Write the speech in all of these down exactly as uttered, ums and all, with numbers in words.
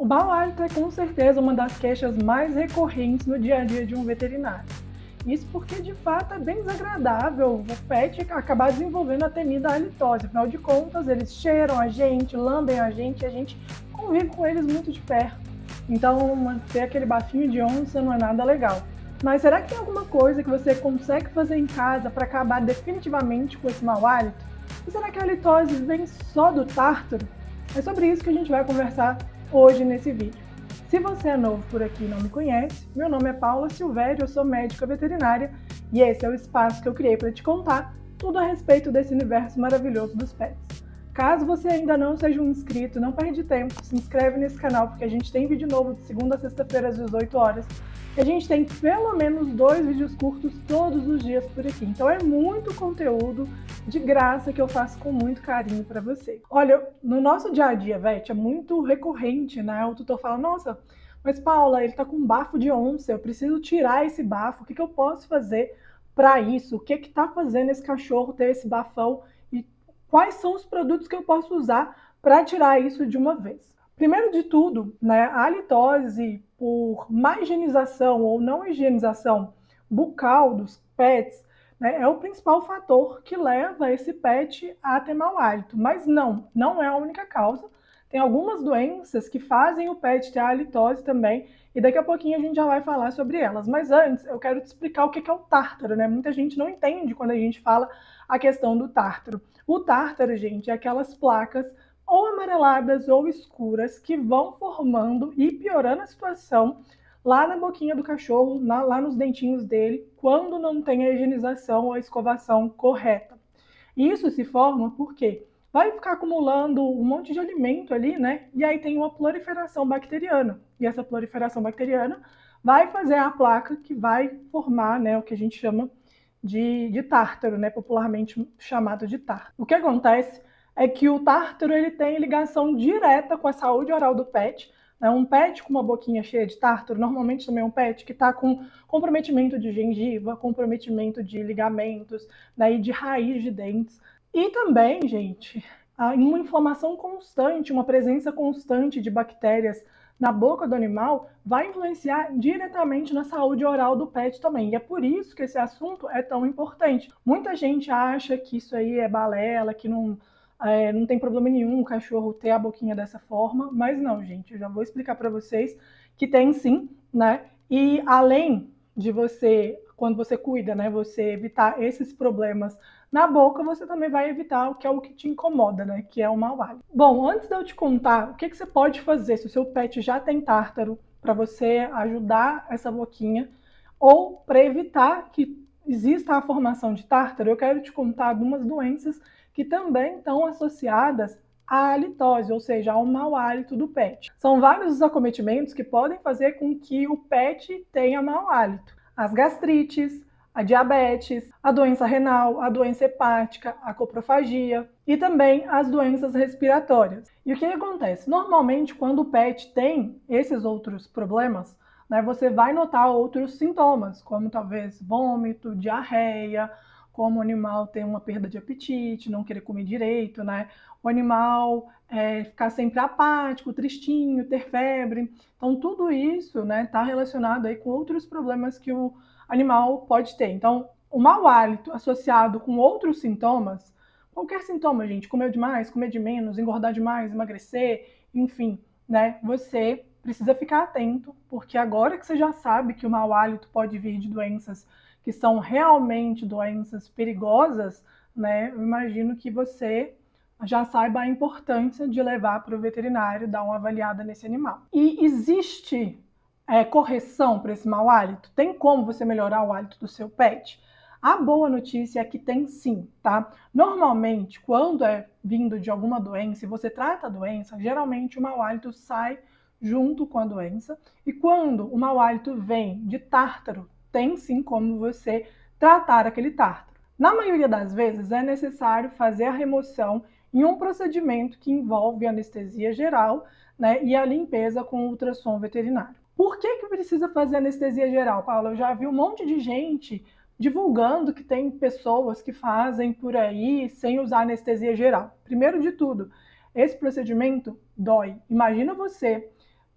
O mau hálito é com certeza uma das queixas mais recorrentes no dia a dia de um veterinário. Isso porque de fato é bem desagradável o pet acabar desenvolvendo a temida halitose. Afinal de contas, eles cheiram a gente, lambem a gente e a gente convive com eles muito de perto. Então, manter aquele bafinho de onça não é nada legal. Mas será que tem alguma coisa que você consegue fazer em casa para acabar definitivamente com esse mau hálito? E será que a halitose vem só do tártaro? É sobre isso que a gente vai conversar hoje nesse vídeo. Se você é novo por aqui e não me conhece, meu nome é Paula Silvério, eu sou médica veterinária e esse é o espaço que eu criei para te contar tudo a respeito desse universo maravilhoso dos pets. Caso você ainda não seja um inscrito, não perde tempo, se inscreve nesse canal porque a gente tem vídeo novo de segunda a sexta-feira às dezoito horas. E a gente tem pelo menos dois vídeos curtos todos os dias por aqui. Então é muito conteúdo de graça que eu faço com muito carinho para você. Olha, no nosso dia a dia, Vete, é muito recorrente, né? O tutor fala, nossa, mas Paula, ele tá com bafo de onça, eu preciso tirar esse bafo, o que, que eu posso fazer para isso? O que que tá fazendo esse cachorro ter esse bafão? E quais são os produtos que eu posso usar para tirar isso de uma vez? Primeiro de tudo, né, a halitose por má higienização ou não higienização bucal dos pets, né, é o principal fator que leva esse pet a ter mau hálito. Mas não, não é a única causa. Tem algumas doenças que fazem o pet ter a halitose também, e daqui a pouquinho a gente já vai falar sobre elas. Mas antes, eu quero te explicar o que é o tártaro, né? Muita gente não entende quando a gente fala a questão do tártaro. O tártaro, gente, é aquelas placas ou amareladas ou escuras que vão formando e piorando a situação lá na boquinha do cachorro, na, lá nos dentinhos dele, quando não tem a higienização ou a escovação correta. Isso se forma porque vai ficar acumulando um monte de alimento ali, né? E aí tem uma proliferação bacteriana. E essa proliferação bacteriana vai fazer a placa que vai formar, né, o que a gente chama de, de tártaro, né? Popularmente chamado de tártaro. O que acontece é que o tártaro ele tem ligação direta com a saúde oral do pet. Né? Um pet com uma boquinha cheia de tártaro, normalmente também é um pet que está com comprometimento de gengiva, comprometimento de ligamentos, daí de raiz de dentes. E também, gente, uma inflamação constante, uma presença constante de bactérias na boca do animal vai influenciar diretamente na saúde oral do pet também. E é por isso que esse assunto é tão importante. Muita gente acha que isso aí é balela, que não... É, não tem problema nenhum o cachorro ter a boquinha dessa forma, mas não, gente, eu já vou explicar para vocês que tem sim, né? E além de você, quando você cuida, né, você evitar esses problemas na boca, você também vai evitar o que é o que te incomoda, né, que é o mau hálito. Bom, antes de eu te contar o que, que você pode fazer se o seu pet já tem tártaro, para você ajudar essa boquinha, ou para evitar que exista a formação de tártaro, eu quero te contar algumas doenças que também estão associadas à halitose, ou seja, ao mau hálito do pet. São vários os acometimentos que podem fazer com que o pet tenha mau hálito. As gastrites, a diabetes, a doença renal, a doença hepática, a coprofagia e também as doenças respiratórias. E o que acontece? Normalmente, quando o pet tem esses outros problemas, né, você vai notar outros sintomas, como talvez vômito, diarreia, como o animal ter uma perda de apetite, não querer comer direito, né? O animal é, ficar sempre apático, tristinho, ter febre. Então, tudo isso, né, está relacionado aí com outros problemas que o animal pode ter. Então, o mau hálito associado com outros sintomas, qualquer sintoma, gente, comer demais, comer de menos, engordar demais, emagrecer, enfim, né? Você precisa ficar atento, porque agora que você já sabe que o mau hálito pode vir de doenças que são realmente doenças perigosas, né? Eu imagino que você já saiba a importância de levar para o veterinário, dar uma avaliada nesse animal. E existe é, correção para esse mau hálito? Tem como você melhorar o hálito do seu pet? A boa notícia é que tem sim, tá? Normalmente, quando é vindo de alguma doença e você trata a doença, geralmente o mau hálito sai junto com a doença. E quando o mau hálito vem de tártaro, tem sim como você tratar aquele tártaro. Na maioria das vezes é necessário fazer a remoção em um procedimento que envolve anestesia geral, né, e a limpeza com ultrassom veterinário. Por que que precisa fazer anestesia geral, Paula? Eu já vi um monte de gente divulgando que tem pessoas que fazem por aí sem usar anestesia geral. Primeiro de tudo, esse procedimento dói. Imagina você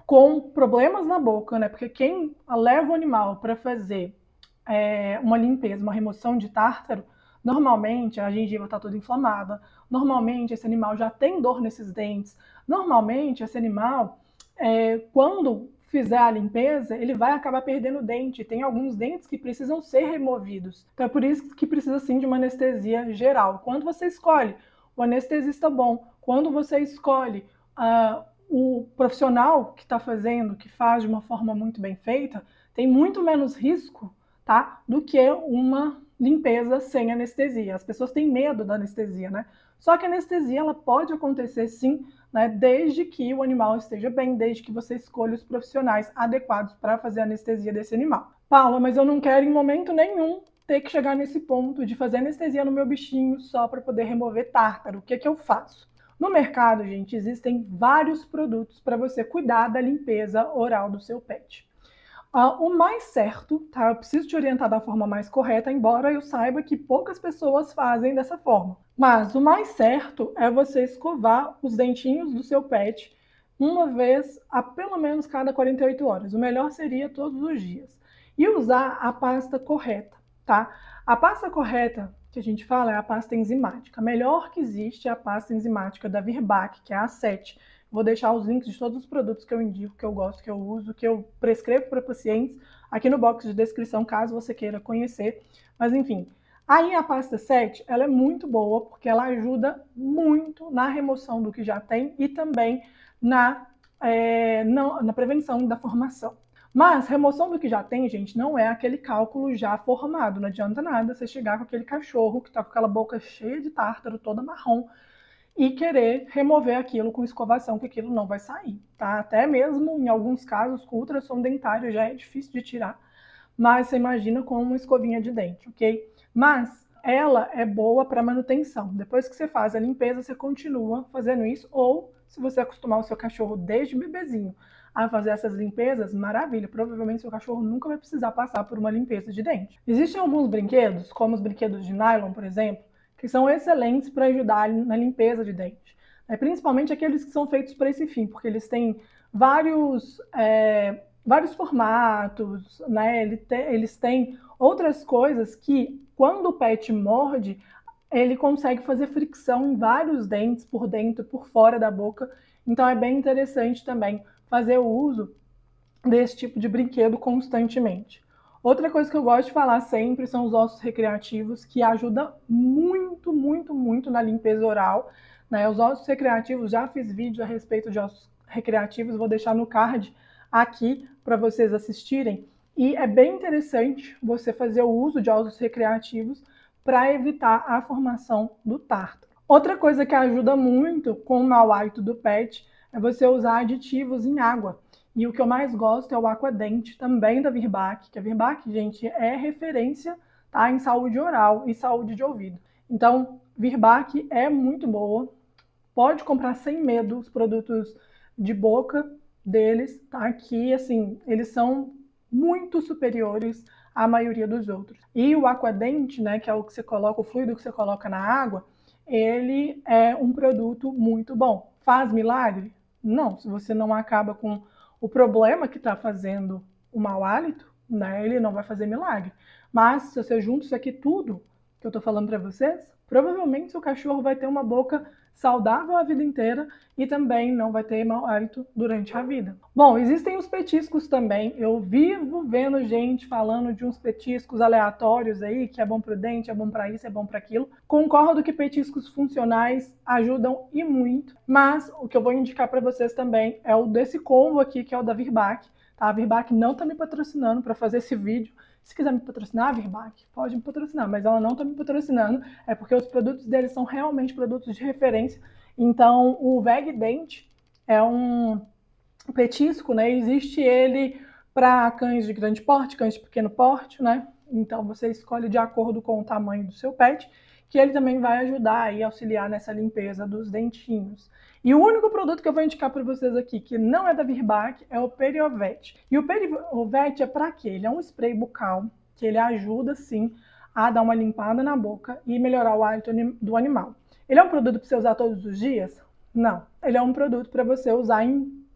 com problemas na boca, né? Porque quem leva o animal para fazer é, uma limpeza, uma remoção de tártaro, normalmente a gengiva está toda inflamada, normalmente esse animal já tem dor nesses dentes, normalmente esse animal, é, quando fizer a limpeza, ele vai acabar perdendo dente. Tem alguns dentes que precisam ser removidos. Então é por isso que precisa sim de uma anestesia geral. Quando você escolhe o anestesista bom, quando você escolhe uh, o profissional que está fazendo, que faz de uma forma muito bem feita, tem muito menos risco, tá, do que uma limpeza sem anestesia. As pessoas têm medo da anestesia, né? Só que a anestesia ela pode acontecer sim, né, desde que o animal esteja bem, desde que você escolha os profissionais adequados para fazer a anestesia desse animal. Paula, mas eu não quero em momento nenhum ter que chegar nesse ponto de fazer anestesia no meu bichinho só para poder remover tártaro. O que é que eu faço? No mercado, gente, existem vários produtos para você cuidar da limpeza oral do seu pet. Uh, o mais certo, tá? Eu preciso te orientar da forma mais correta, embora eu saiba que poucas pessoas fazem dessa forma. Mas o mais certo é você escovar os dentinhos do seu pet uma vez a pelo menos cada quarenta e oito horas. O melhor seria todos os dias. E usar a pasta correta, tá? A pasta correta que a gente fala é a pasta enzimática. A melhor que existe é a pasta enzimática da Virbac, que é a A sete. Vou deixar os links de todos os produtos que eu indico, que eu gosto, que eu uso, que eu prescrevo para pacientes aqui no box de descrição, caso você queira conhecer. Mas enfim, aí a pasta sete, ela é muito boa, porque ela ajuda muito na remoção do que já tem e também na, é, na, na prevenção da formação. Mas remoção do que já tem, gente, não é aquele cálculo já formado. Não adianta nada você chegar com aquele cachorro que está com aquela boca cheia de tártaro, toda marrom, e querer remover aquilo com escovação, que aquilo não vai sair, tá? Até mesmo, em alguns casos, com ultrassom dentário já é difícil de tirar, mas você imagina com uma escovinha de dente, ok? Mas ela é boa para manutenção. Depois que você faz a limpeza, você continua fazendo isso, ou se você acostumar o seu cachorro desde bebezinho a fazer essas limpezas, maravilha, provavelmente seu cachorro nunca vai precisar passar por uma limpeza de dente. Existem alguns brinquedos, como os brinquedos de nylon, por exemplo, que são excelentes para ajudar na limpeza de dente. É, principalmente aqueles que são feitos para esse fim, porque eles têm vários, é, vários formatos, né? Ele te, eles têm outras coisas que, quando o pet morde, ele consegue fazer fricção em vários dentes, por dentro, por fora da boca. Então é bem interessante também fazer o uso desse tipo de brinquedo constantemente. Outra coisa que eu gosto de falar sempre são os ossos recreativos, que ajudam muito, muito, muito na limpeza oral, né? Os ossos recreativos, já fiz vídeo a respeito de ossos recreativos, vou deixar no card aqui para vocês assistirem. E é bem interessante você fazer o uso de ossos recreativos para evitar a formação do tártaro. Outra coisa que ajuda muito com o mau hálito do pet é você usar aditivos em água. E o que eu mais gosto é o Aquadente, também da Virbac, que a Virbac, gente, é referência, tá, em saúde oral e saúde de ouvido. Então, Virbac é muito boa, pode comprar sem medo os produtos de boca deles, tá, que, assim, eles são muito superiores à maioria dos outros. E o Aquadente, né, que é o que você coloca, o fluido que você coloca na água, ele é um produto muito bom. Faz milagre? Não, se você não acaba com o problema que está fazendo o mau hálito, né, ele não vai fazer milagre. Mas se você junta isso aqui tudo que eu estou falando para vocês, provavelmente seu cachorro vai ter uma boca saudável a vida inteira e também não vai ter mau hálito durante a vida. Bom, existem os petiscos também. Eu vivo vendo gente falando de uns petiscos aleatórios aí, que é bom para o dente, é bom para isso, é bom para aquilo. Concordo que petiscos funcionais ajudam e muito, mas o que eu vou indicar para vocês também é o desse combo aqui, que é o da Virbac. Tá? A Virbac não está me patrocinando para fazer esse vídeo. Se quiser me patrocinar, a Virbac, pode me patrocinar, mas ela não está me patrocinando, é porque os produtos deles são realmente produtos de referência. Então, o Veg Dent é um petisco, né? Existe ele para cães de grande porte, cães de pequeno porte, né? Então, você escolhe de acordo com o tamanho do seu pet, que ele também vai ajudar e auxiliar nessa limpeza dos dentinhos. E o único produto que eu vou indicar para vocês aqui, que não é da Virbac, é o Periovet. E o Periovet é para quê? Ele é um spray bucal, que ele ajuda, sim, a dar uma limpada na boca e melhorar o hálito do animal. Ele é um produto para você usar todos os dias? Não. Ele é um produto para você usar em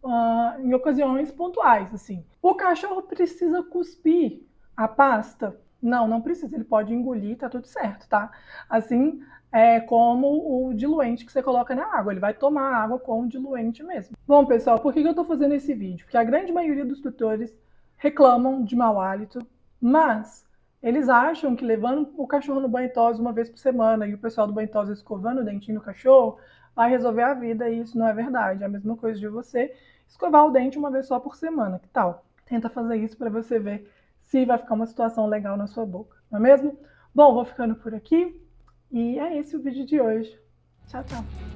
uh, em ocasiões pontuais, assim. O cachorro precisa cuspir a pasta? Não, não precisa. Ele pode engolir, tá tudo certo, tá? Assim é como o diluente que você coloca na água. Ele vai tomar a água com o diluente mesmo. Bom, pessoal, por que eu tô fazendo esse vídeo? Porque a grande maioria dos tutores reclamam de mau hálito, mas eles acham que levando o cachorro no banho e tosa uma vez por semana e o pessoal do banho e tosa escovando o dentinho no cachorro vai resolver a vida, e isso não é verdade. É a mesma coisa de você escovar o dente uma vez só por semana. Que tal? Tenta fazer isso para você ver se vai ficar uma situação legal na sua boca, não é mesmo? Bom, vou ficando por aqui e é esse o vídeo de hoje. Tchau, tchau!